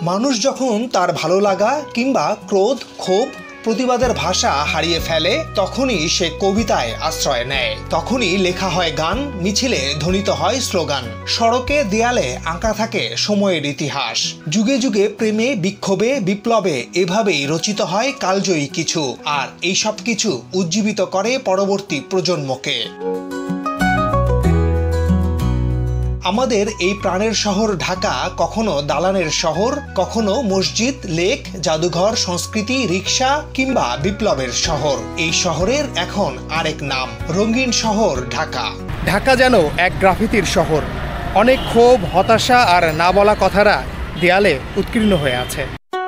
মানুষ যখন তার ভালো লাগা কিংবা ক্রোধ, ক্ষোভ, প্রতিবাদের ভাষা হারিয়ে ফেলে তখনই সে কবিতায় আশ্রয় নেয়। তখনই লেখা হয় গান, মিছিলে ধ্বনিত হয় স্লোগান, সড়কে দেয়ালে আঁকা থাকে সময়ের ইতিহাস। যুগে যুগে প্রেমে, বিক্ষোভে, বিপ্লবে এভাবেই রচিত হয় কালজয়ী কিছু, আর এই সব কিছু উজ্জীবিত করে পরবর্তী প্রজন্মকে। আমাদের এই প্রাণের শহর ঢাকা কখনো দালানের শহর, কখনো মসজিদ, লেক, জাদুঘর, সংস্কৃতি, রিক্সা কিংবা বিপ্লবের শহর। এই শহরের এখন আরেক নাম, রঙিন শহর ঢাকা। ঢাকা যেন এক গ্রাফিতির শহর। অনেক ক্ষোভ, হতাশা আর না বলা কথারা দেয়ালে উৎকীর্ণ হয়ে আছে।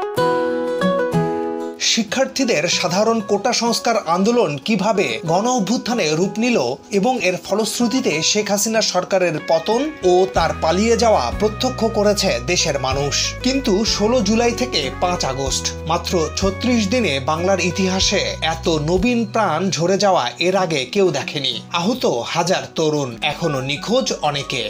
শিক্ষার্থীদের সাধারণ কোটা সংস্কার আন্দোলন কিভাবে গণ অভ্যুত্থানে রূপ নিল এবং এর ফলশ্রুতিতে শেখ হাসিনা সরকারের পতন ও তার পালিয়ে যাওয়া প্রত্যক্ষ করেছে দেশের মানুষ। কিন্তু 16 জুলাই থেকে 5 আগস্ট, মাত্র 36 দিনে বাংলার ইতিহাসে এত নবীন প্রাণ ঝরে যাওয়া এর আগে কেউ দেখেনি। আহত হাজার তরুণ, এখনো নিখোঁজ অনেকে।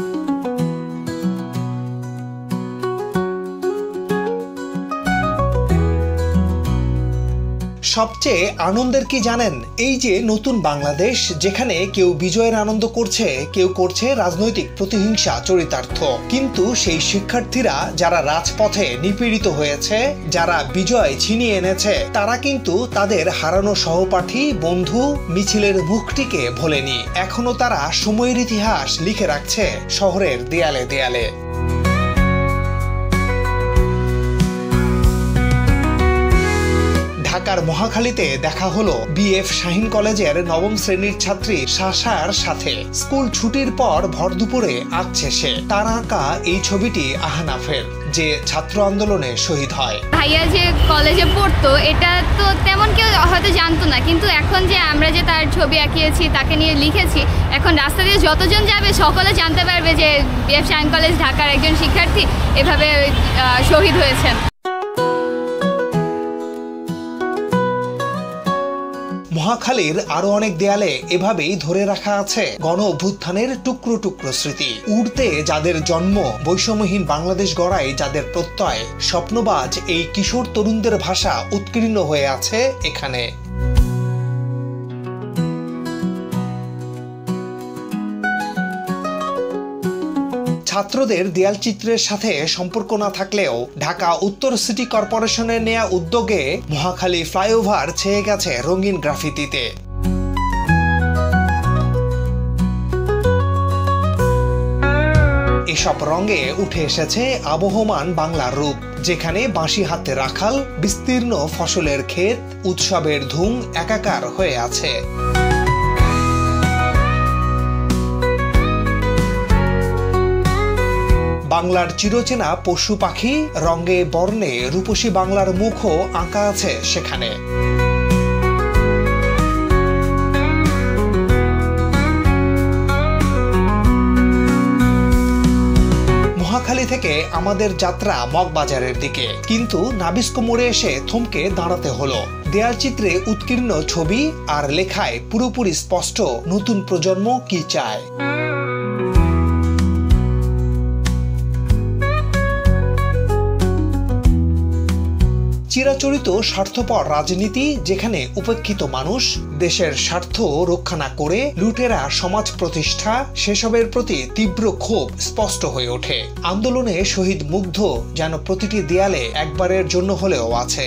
সবচেয়ে আনন্দের কি জানেন? এই যে নতুন বাংলাদেশ, যেখানে কেউ বিজয়ের আনন্দ করছে, কেউ করছে রাজনৈতিক প্রতিহিংসা চরিতার্থ। কিন্তু সেই শিক্ষার্থীরা যারা রাজপথে নিপীড়িত হয়েছে, যারা বিজয় ছিনিয়ে এনেছে, তারা কিন্তু তাদের হারানো সহপাঠী, বন্ধু, মিছিলের মুখটিকে ভোলেনি। এখনো তারা সময়ের ইতিহাস লিখে রাখছে শহরের দেয়ালে দেয়ালে। ঢাকার মহাখালীতে দেখা হলো বিএফ শাহীন কলেজের নবম শ্রেণীর ছাত্রী সাশার সাথে। স্কুল ছুটির পর ভরদুপুরে আসছে সে। তার আঁকা এই ছবিটি আহনাফের, যে ছাত্র আন্দোলনে শহীদ হয়। ভাইয়া যে কলেজে পড়তো এটা তো তেমন কেউ হয়তো জানতো না, কিন্তু এখন যে আমরা যে তার ছবি আঁকিয়েছি, তাকে নিয়ে লিখেছি, এখন রাস্তা দিয়ে যতজন যাবে সকলে জানতে পারবে যে বিএফ শাহীন কলেজ ঢাকার একজন শিক্ষার্থী এভাবে শহীদ হয়েছেন। মহাখালীর আরো অনেক দেয়ালে এভাবেই ধরে রাখা আছে গণ অভ্যুত্থানের টুকরো টুকরো স্মৃতি। উড়তে যাদের জন্ম, বৈষম্যহীন বাংলাদেশ গড়ায় যাদের প্রত্যয়, স্বপ্নবাজ এই কিশোর তরুণদের ভাষা উৎকীর্ণ হয়ে আছে এখানে। ছাত্রদের দেয়ালচিত্রের সাথে সম্পর্ক না থাকলেও ঢাকা উত্তর সিটি কর্পোরেশনের নেয়া উদ্যোগে মহাখালী ফ্লাইওভার ছেয়ে গেছে রঙিন গ্রাফিতিতে। এসব রঙে উঠে এসেছে আবহমান বাংলার রূপ, যেখানে বাঁশি হাতে রাখাল, বিস্তীর্ণ ফসলের ক্ষেত, উৎসবের ধুম একাকার হয়ে আছে। বাংলার চিরচেনা পশু পাখি, রঙে বর্ণে রূপসী বাংলার মুখও আঁকা আছে সেখানে। মহাখালী থেকে আমাদের যাত্রা মগবাজারের দিকে, কিন্তু নাবিস্কো মোড়ে এসে থমকে দাঁড়াতে হলো। দেয়ালচিত্রে উৎকীর্ণ ছবি আর লেখায় পুরোপুরি স্পষ্ট নতুন প্রজন্ম কি চায়। চিরাচরিত স্বার্থপর রাজনীতি, যেখানে উপেক্ষিত মানুষ দেশের স্বার্থ রক্ষা না করে লুটেরা সমাজ প্রতিষ্ঠা, সেসবের প্রতি তীব্র ক্ষোভ স্পষ্ট হয়ে ওঠে। আন্দোলনে শহীদ মুগ্ধ যেন প্রতিটি দেয়ালে একবারের জন্য হলেও আছে।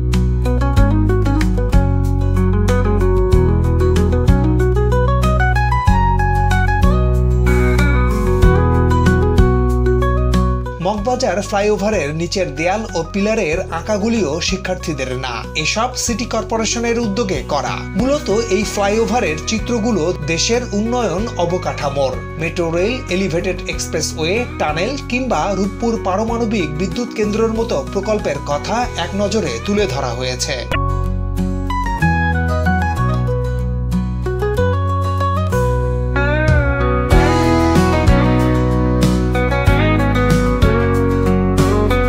মগবাজার ফ্লাইওভারের নিচের দেয়াল ও পিলারের আঁকাগুলিও শিক্ষার্থীদের না, এসব সিটি কর্পোরেশনের উদ্যোগে করা। মূলত এই ফ্লাইওভারের চিত্রগুলো দেশের উন্নয়ন অবকাঠামোর, metro rail, elevated expressway, tunnel কিংবা রূপপুর পারমাণবিক বিদ্যুৎ কেন্দ্রের মতো প্রকল্পের কথা এক নজরে তুলে ধরা হয়েছে।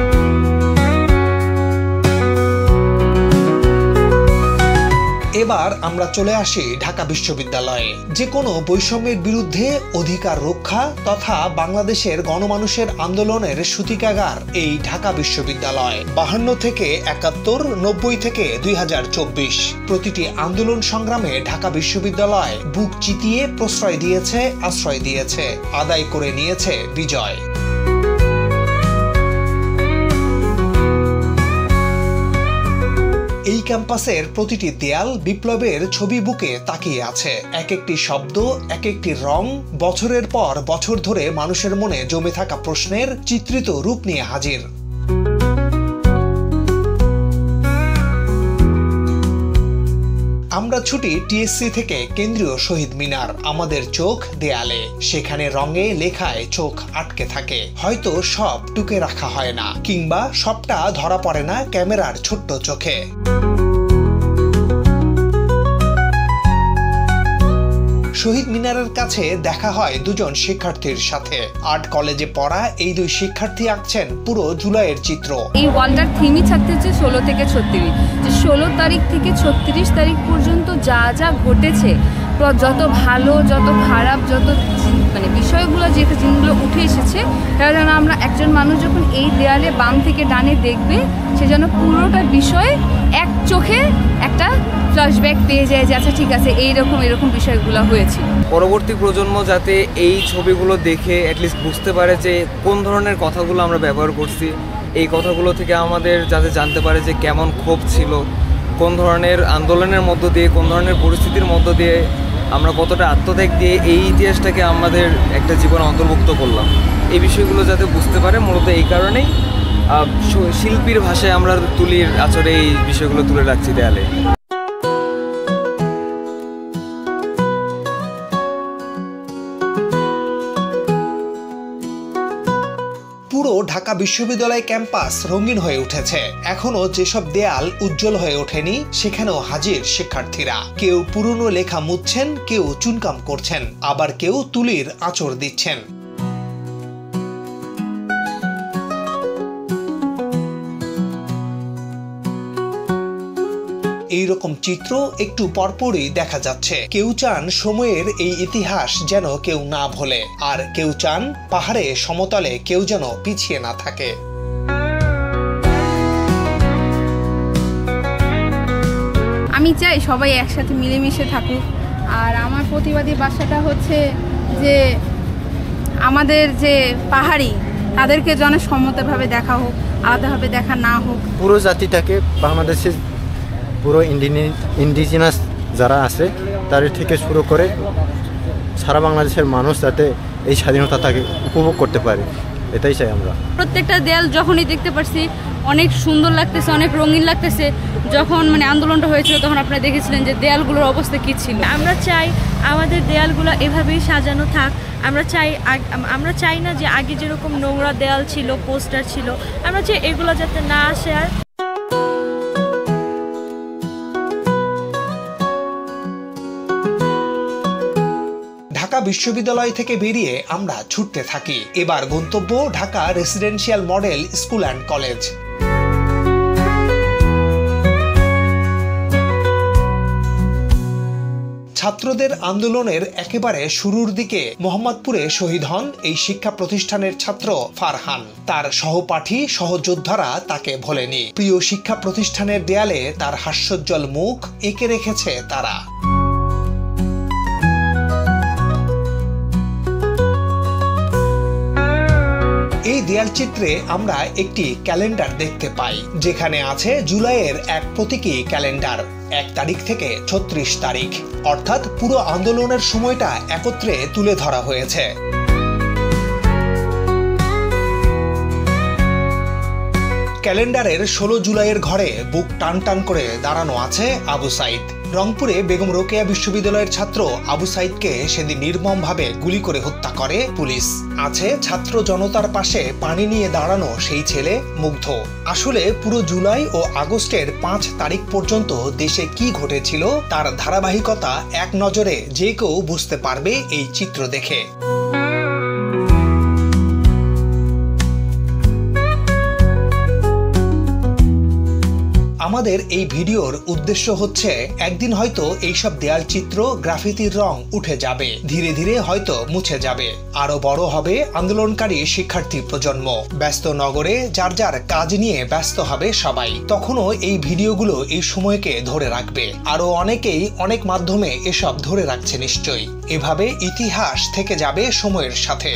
এবার আমরা চলে আসি ঢাকা বিশ্ববিদ্যালয়ে। যে কোনো বৈষম্যের বিরুদ্ধে অধিকার রক্ষা তথা বাংলাদেশের গণমানুষের আন্দোলনের সূতিকাগার এই ঢাকা বিশ্ববিদ্যালয়। 52 থেকে 71, 90 থেকে 2024 প্রতিটি আন্দোলন সংগ্রামে ঢাকা বিশ্ববিদ্যালয় বুক চিতিয়ে প্রশ্রয় দিয়েছে, আশ্রয় দিয়েছে, আদায় করে নিয়েছে বিজয়। এই ক্যাম্পাসের প্রতিটি দেয়াল বিপ্লবের ছবি বুকে তাকিয়ে আছে। এক একটি শব্দ, এক একটি রং বছরের পর বছর ধরে মানুষের মনে জমে থাকা প্রশ্নের চিত্রিত রূপ নিয়ে হাজির। আমরা ছুটি টিএসসি থেকে কেন্দ্রীয় শহীদ মিনার। আমাদের চোখ দেয়ালে, সেখানে রঙে লেখায় চোখ আটকে থাকে। হয়তো সব টুকে রাখা হয় না, কিংবা সবটা ধরা পড়ে না ক্যামেরার ছোট্ট চোখে। শহীদ মিনারের কাছে দেখা হয় দুজন শিক্ষার্থীর সাথে। আর্ট কলেজে পড়া এই দুই শিক্ষার্থী আঁকছেন পুরো জুলাইয়ের চিত্র। এই ওয়ালটার থিমই থাকতে হচ্ছে 16 থেকে 36, যে 16 তারিখ থেকে 36 তারিখ পর্যন্ত যা যা ঘটেছে, যত ভালো যত খারাপ যত মানে বিষয়গুলো যে জিনিসগুলো উঠে এসেছে, তারা যেন আমরা একজন মানুষ যখন এই দেয়ালে বাম থেকে ডানে দেখবে, সে যেন পুরোটা বিষয় এক চোখে একটা ফ্ল্যাশব্যাক পেয়ে যায় যে আচ্ছা ঠিক আছে এরকম বিষয়গুলো হয়েছে। পরবর্তী প্রজন্ম যাতে এই ছবিগুলো দেখে অ্যাটলিস্ট বুঝতে পারে যে কোন ধরনের কথাগুলো আমরা ব্যবহার করছি, এই কথাগুলো থেকে আমাদের যাতে জানতে পারে যে কেমন ক্ষোভ ছিল, কোন ধরনের আন্দোলনের মধ্য দিয়ে, কোন ধরনের পরিস্থিতির মধ্য দিয়ে আমরা কতটা আত্মত্যাগ দিয়ে এই ইতিহাসটাকে আমাদের একটা জীবনে অন্তর্ভুক্ত করলাম, এই বিষয়গুলো যাতে বুঝতে পারে। মূলত এই কারণেই শিল্পীর ভাষায় আমরা তুলির আঁচড়ে এই বিষয়গুলো তুলে রাখছি দেয়ালে। পুরো ঢাকা বিশ্ববিদ্যালয় ক্যাম্পাস রঙিন হয়ে উঠেছে। এখনো যেসব দেয়াল উজ্জ্বল হয়ে ওঠেনি, সেখানেও হাজির শিক্ষার্থীরা। কেউ পুরনো লেখা মুছছেন, কেউ চুনকাম করছেন, আবার কেউ তুলির আঁচড় দিচ্ছেন। এইরকম চিত্র একটু পরপরই দেখা যাচ্ছে। কেউ চান সময়ের এই ইতিহাস যেন কেউ না ভোলে, আর কেউ চান পাহাড়ে সমতলে কেউ যেন পিছিয়ে না থাকে। আমি চাই সবাই একসাথে মিলেমিশে থাকুক। আর আমার প্রতিবাদী বাসাটা হচ্ছে যে আমাদের যে পাহাড়ি, তাদেরকে যেন সমতভাবে দেখা হোক, আলাদাভাবে দেখা না হোক। পুরো জাতিটাকে বাংলাদেশের পুরো ইন্ডিজিনাস যারা আছে তাদের থেকে শুরু করে সারা বাংলাদেশের মানুষ যাতে এই স্বাধীনতাটাকে উপভোগ করতে পারে, এটাই চাই আমরা। প্রত্যেকটা দেয়াল যখনই দেখতে পারছি অনেক সুন্দর লাগতেছে, অনেক রঙিন লাগতেছে। যখন মানে আন্দোলনটা হয়েছিল তখন আপনারা দেখেছিলেন যে দেয়ালগুলোর অবস্থা কী ছিল। আমরা চাই আমাদের দেয়ালগুলো এভাবেই সাজানো থাক। আমরা চাই না যে আগে যেরকম নোংরা দেয়াল ছিল, পোস্টার ছিল, আমরা চাই এগুলো যাতে না আসে। আর ঢাকা বিশ্ববিদ্যালয় থেকে বেরিয়ে আমরা ছুটতে থাকি। এবার গন্তব্য Dhaka residential model school and college. ছাত্রদের আন্দোলনের একেবারে শুরুর দিকে মোহাম্মদপুরে শহীদ হন এই শিক্ষা প্রতিষ্ঠানের ছাত্র ফারহান। তার সহপাঠী সহযোদ্ধারা তাকে ভোলেনি। প্রিয় শিক্ষা প্রতিষ্ঠানের দেয়ালে তার হাস্যোজ্জ্বল মুখ এঁকে রেখেছে তারা। এই দেয়ালচিত্রে আমরা একটি ক্যালেন্ডার দেখতে পাই, যেখানে আছে জুলাইয়ের এক প্রতীকী ক্যালেন্ডার। 1 তারিখ থেকে 36 তারিখ, অর্থাৎ পুরো আন্দোলনের সময়টা একত্রে তুলে ধরা হয়েছে। ক্যালেন্ডারের 16 জুলাইয়ের ঘরে বুক টান টান করে দাঁড়ানো আছে আবু সাইদ। রংপুরে বেগম রোকেয়া বিশ্ববিদ্যালয়ের ছাত্র আবু সাইদকে সেদিন নির্মমভাবে গুলি করে হত্যা করে পুলিশ। আছে ছাত্র জনতার পাশে পানি নিয়ে দাঁড়ানো সেই ছেলে মুগ্ধ। আসলে পুরো জুলাই ও আগস্টের 5 তারিখ পর্যন্ত দেশে কি ঘটেছিল তার ধারাবাহিকতা এক নজরে যে কেউ বুঝতে পারবে এই চিত্র দেখে। আমাদের এই ভিডিওর উদ্দেশ্য হচ্ছে একদিন হয়তো এইসব দেয়াল চিত্র গ্রাফিতির রং উঠে যাবে, ধীরে ধীরে হয়তো মুছে যাবে, আরো বড় হবে আন্দোলনকারী শিক্ষার্থী প্রজন্ম। ব্যস্ত নগরে যার যার কাজ নিয়ে ব্যস্ত হবে সবাই। তখনও এই ভিডিওগুলো এই সময়কে ধরে রাখবে। আরো অনেকেই অনেক মাধ্যমে এসব ধরে রাখছে নিশ্চয়ই। এভাবে ইতিহাস থেকে যাবে সময়ের সাথে।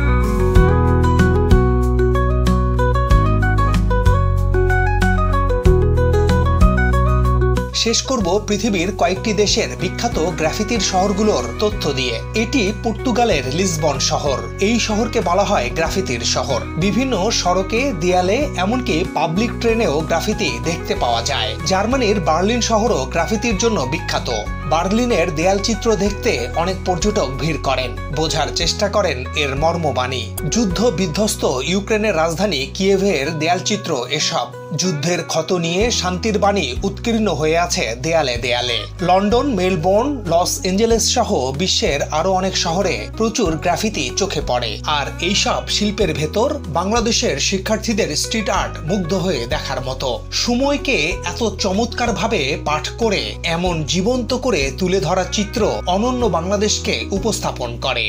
শেষ করব পৃথিবীর কয়েকটি দেশের বিখ্যাত গ্রাফিতির শহরগুলোর তথ্য দিয়ে। এটি পর্তুগালের লিসবন শহর। এই শহরকে বলা হয় গ্রাফিতির শহর। বিভিন্ন সড়কে, দেয়ালে, এমনকি পাবলিক ট্রেনেও গ্রাফিতি দেখতে পাওয়া যায়। জার্মানির বার্লিন শহরও গ্রাফিতির জন্য বিখ্যাত। বার্লিনের দেয়াল চিত্র দেখতে অনেক পর্যটক ভিড় করেন, বোঝার চেষ্টা করেন এর মর্মবাণী। যুদ্ধ বিধ্বস্ত ইউক্রেনের রাজধানী কিয়েভের দেয়াল চিত্র এসব। যুদ্ধের ক্ষত নিয়ে শান্তির বাণী উৎকীর্ণ হয়ে আছে দেয়ালে দেয়ালে। লন্ডন, মেলবোর্ন, লস এঞ্জেলেস সহ বিশ্বের আরো অনেক শহরে প্রচুর গ্রাফিতি চোখে পড়ে। আর এইসব শিল্পের ভেতর বাংলাদেশের শিক্ষার্থীদের স্ট্রিট আর্ট মুগ্ধ হয়ে দেখার মতো। সময়কে এত চমৎকারভাবে পাঠ করে, এমন জীবন্ত করে তুলে ধরা চিত্র অনন্য বাংলাদেশকে উপস্থাপন করে।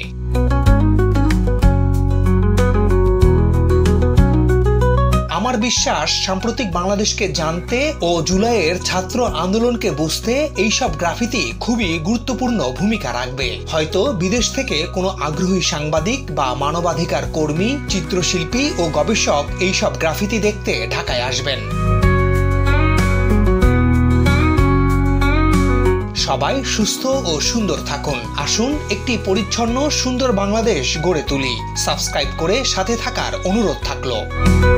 আমার বিশ্বাস সাম্প্রতিক বাংলাদেশকে জানতে ও জুলাইয়ের ছাত্র আন্দোলনকে বুঝতে এইসব গ্রাফিতি খুবই গুরুত্বপূর্ণ ভূমিকা রাখবে। হয়তো বিদেশ থেকে কোনো আগ্রহী সাংবাদিক বা মানবাধিকার কর্মী, চিত্রশিল্পী ও গবেষক এইসব গ্রাফিতি দেখতে ঢাকায় আসবেন। সবাই সুস্থ ও সুন্দর থাকুন। আসুন একটি পরিচ্ছন্ন সুন্দর বাংলাদেশ গড়ে তুলি। সাবস্ক্রাইব করে সাথে থাকার অনুরোধ থাকলো।